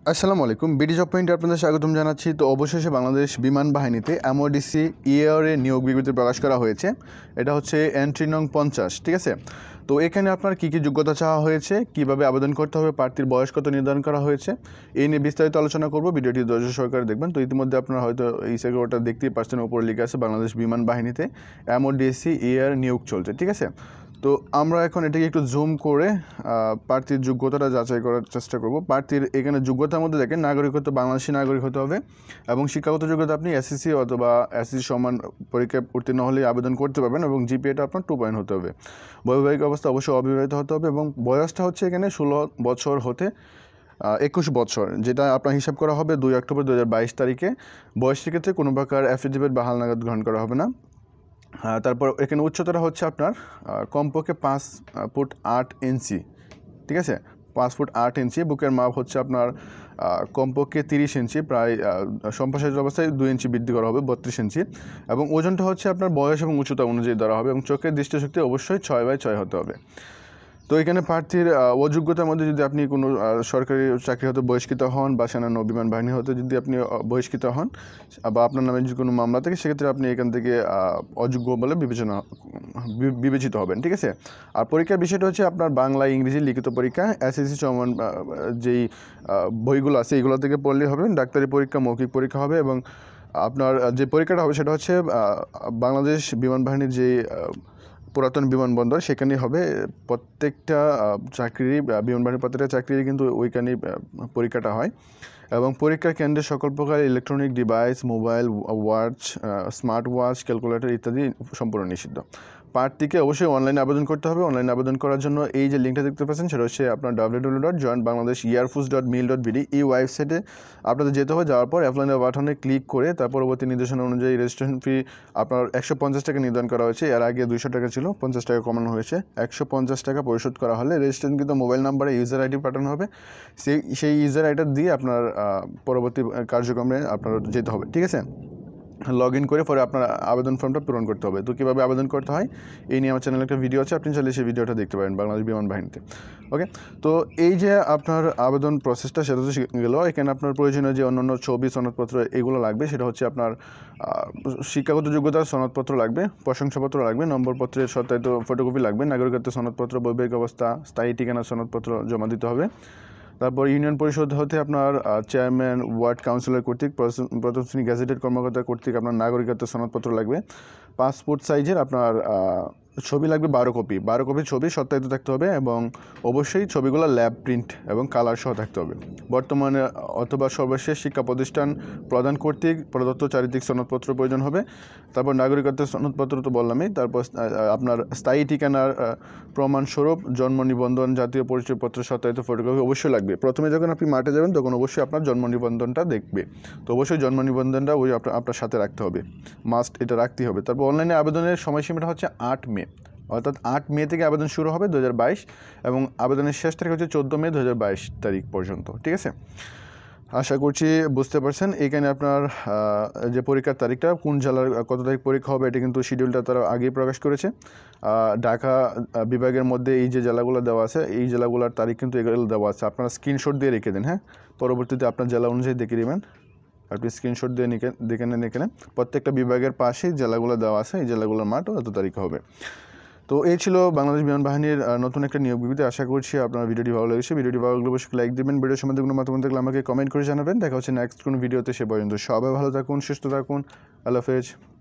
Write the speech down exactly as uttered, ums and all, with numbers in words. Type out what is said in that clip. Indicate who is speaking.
Speaker 1: আসসালামু আলাইকুম, BD job পয়েন্টে আপনাদের স্বাগতম জানাচ্ছি। তো অবশেষে বাংলাদেশ বিমান বাহিনীতে এমওডিসি ইয়ারে নিয়োগ বিজ্ঞপ্তি প্রকাশ করা হয়েছে। এটা হচ্ছে এন্ট্রি নং পঞ্চাশ, ঠিক আছে। তো এখানে আপনার কী কী যোগ্যতা চাওয়া হয়েছে, কীভাবে আবেদন করতে হবে, প্রার্থীর বয়স কত নির্ধারণ করা হয়েছে, এই নিয়ে বিস্তারিত আলোচনা করব। ভিডিওটি ধৈর্য সহকারে দেখবেন। তো ইতিমধ্যে আপনারা হয়তো এই সেক্টরটা দেখতেই পাচ্ছেন, উপরে লিখে আছে বাংলাদেশ বিমান বাহিনীতে এমওডিসি ইয়ার নিয়োগ চলছে, ঠিক আছে। তো আমরা এখন এটাকে একটু জুম করে প্রার্থীর যোগ্যতাটা যাচাই করার চেষ্টা করব। প্রার্থীর এখানে যোগ্যতার মধ্যে দেখেন নাগরিকত্ব বাংলাদেশি নাগরিক হতে হবে এবং শিক্ষাগত যোগ্যতা আপনি এসএসসি অথবা এসএসসি সমান পরীক্ষায় উত্তীর্ণ হলে আবেদন করতে পারবেন এবং জিপিএটা আপনার টু পয়েন্ট হতে হবে। বৈবাহিক অবস্থা অবশ্যই অবিবাহিত হতে হবে এবং বয়সটা হচ্ছে এখানে ষোলো বছর হতে একুশ বছর, যেটা আপনার হিসাব করা হবে দুই অক্টোবর দু হাজার বাইশ তারিখে। বয়সের ক্ষেত্রে কোনো প্রকার অ্যাফিডেভিট বা হালনাগাদ গ্রহণ করা হবে না। তারপর এখানে উচ্চতাটা হচ্ছে আপনার কমপক্ষে পাঁচ ফুট আট ইঞ্চি, ঠিক আছে। পাঁচ ফুট আট ইঞ্চি। বুকের মাপ হচ্ছে আপনার কমপক্ষে তিরিশ ইঞ্চি, প্রায় সম্প্রসারিত অবস্থায় দুই ইঞ্চি বৃদ্ধি করা হবে, বত্রিশ ইঞ্চি। এবং ওজনটা হচ্ছে আপনার বয়স এবং উচ্চতা অনুযায়ী ধরা হবে এবং চোখের দৃষ্টিশক্তি অবশ্যই ছয় বাই ছয় হতে হবে। তো এখানে প্রার্থীর অযোগ্যতার মধ্যে যদি আপনি কোনো সরকারি চাকরি হতে বহিষ্কৃত হন বা সেনান্য বিমান বাহিনী হতে যদি আপনি বহিষ্কৃত হন বা আপনার নামে যদি কোনো মামলা থাকে, সেক্ষেত্রে আপনি এখান থেকে অযোগ্য বলে বিবেচনা বিবেচিত হবেন, ঠিক আছে। আর পরীক্ষার বিষয়টা হচ্ছে আপনার বাংলা ইংরেজি লিখিত পরীক্ষা, এসএসসি সমান যেই বইগুলো আছে এইগুলো থেকে পড়লেই হবে। ডাক্তারি পরীক্ষা মৌখিক পরীক্ষা হবে এবং আপনার যে পরীক্ষাটা হবে সেটা হচ্ছে বাংলাদেশ বিমান বাহিনীর যে পুরাতন বিমানবন্দর সেখানেই হবে। প্রত্যেকটা চাকরি বিমান বাহিনীর প্রত্যেকটা চাকরির কিন্তু ওইখানেই পরীক্ষাটা হয় এবং পরীক্ষার কেন্দ্রে সকল প্রকার electronic device, mobile, watch, smart watch, calculator ইত্যাদি সম্পূর্ণ নিষিদ্ধ। প্রার্থীকে অবশ্যই অনলাইনে আবেদন করতে হবে। অনলাইনে আবেদন করার জন্য এই যে লিঙ্কটা দেখতে পাচ্ছেন সেটা হচ্ছে আপনার W W dot join Bangladesh air force dot mil dot BD. এই ওয়েবসাইটে আপনাদের যেতে হবে। যাওয়ার পর অ্যাপ্লাই বাটনে ক্লিক করে তার পরবর্তী নির্দেশনা অনুযায়ী রেজিস্ট্রেশন ফি আপনার একশো পঞ্চাশ টাকা নির্ধারণ করা হয়েছে। এর আগে দুইশো টাকা ছিল, পঞ্চাশ টাকা কমানো হয়েছে। একশো পঞ্চাশ টাকা পরিশোধ করা হলে রেজিস্ট্রেশন কিন্তু মোবাইল নাম্বারে ইউজার আইডি পাঠানো হবে। সেই সেই ইউজার আইডি দিয়ে আপনার পরবর্তী কার্যক্রমে আপনার যেতে হবে, ঠিক আছে। লগ ইন করে পরে আপনার আবেদন ফর্মটা পূরণ করতে হবে। তো কীভাবে আবেদন করতে হয় এই নিয়ে আমার চ্যানেলে একটা ভিডিও আছে, আপনি চাইলে সেই ভিডিওটা দেখতে পারেন বাংলাদেশ বিমান বাহিনীতে। ওকে, তো এই যে আপনার আবেদন প্রসেসটা সেটা তো গেল। এখানে আপনার প্রয়োজনীয় যে অন্যান্য ছবি, সনদপত্র এগুলো লাগবে। সেটা হচ্ছে আপনার শিক্ষাগত যোগ্যতার সনদপত্র লাগবে, প্রশংসাপত্র লাগবে, নম্বরপত্রের সত্যায়িত ফটোকপি লাগবে, নাগরিকত্বের সনদপত্র, বৈবাহিক অবস্থা, স্থায়ী ঠিকানার সনদপত্র জমা দিতে হবে। তারপর ইউনিয়ন পরিষদ হতে আপনার চেয়ারম্যান, ওয়ার্ড কাউন্সিলর কর্তৃক, প্রথম শ্রেণী গ্যাজেটেড কর্মকর্তা কর্তৃক আপনার নাগরিকত্বের সনদপত্র লাগবে। পাসপোর্ট সাইজের আপনার ছবি লাগবে বারো কপি বারো কপি ছবি সত্যায়িত থাকতে হবে এবং অবশ্যই ছবিগুলো ল্যাব প্রিন্ট এবং কালার সহ থাকতে হবে। বর্তমানে অথবা সর্বশেষ শিক্ষা প্রতিষ্ঠান প্রদান কর্তৃক প্রদত্ত চারিত্রিক সনদপত্র প্রয়োজন হবে। তারপর নাগরিকত্বের সনদপত্র তো বললামই। তারপর আপনার স্থায়ী ঠিকানার প্রমাণস্বরূপ জন্ম নিবন্ধন, জাতীয় পরিচয়পত্র সত্যায়িত ফটোকপি অবশ্যই লাগবে। প্রথমে যখন আপনি মাঠে যাবেন তখন অবশ্যই আপনার জন্ম নিবন্ধনটা দেখবে। তো অবশ্যই জন্ম নিবন্ধনটা ওই আপনার আপনার সাথে রাখতে হবে, মাস্ট, এটা রাখতেই হবে। তারপর অনলাইনে আবেদনের সময়সীমাটা হচ্ছে আট মে, অর্থাৎ আট মে থেকে আবেদন শুরু হবে দু হাজার বাইশ এবং আবেদনের শেষ তারিখ হচ্ছে চোদ্দো মে দু হাজার বাইশ তারিখ পর্যন্ত, ঠিক আছে। আশা করছি বুঝতে পারছেন। এখানে আপনার যে পরীক্ষার তারিখটা, কোন জেলার কত তারিখ পরীক্ষা হবে, এটা কিন্তু শিডিউলটা তারা আগেই প্রকাশ করেছে। ঢাকা বিভাগের মধ্যে এই যে জেলাগুলো দেওয়া আছে, এই জেলাগুলোর তারিখ কিন্তু এগুলো দেওয়া আছে। আপনারা স্ক্রিনশট দিয়ে রেখে দিন, হ্যাঁ। পরবর্তীতে আপনার জেলা অনুযায়ী দেখে নেবেন, আপনি স্ক্রিনশট দিয়ে নিকে দেখে নেন। এখানে প্রত্যেকটা বিভাগের পাশেই জেলাগুলো দেওয়া আছে, এই জেলাগুলোর মাঠও এত তারিখে হবে। তো এই ছিল বাংলাদেশ বিমান বাহিনীর নতুন একটা নিয়োগ বিজ্ঞপ্তি। আশা করছি আপনার ভিডিওটি ভালো লেগেছে। ভিডিওটি ভালো লাগলে অবশ্যই লাইক দেবেন। ভিডিওর সম্বন্ধে কোনো মতামত থাকলে আমাকে কমেন্ট করে জানাবেন। দেখা হচ্ছে নেক্সট কোনো ভিডিওতে। সে পর্যন্ত সবাই ভালো থাকুন, সুস্থ থাকুন। আল্লাহ হাফেজ।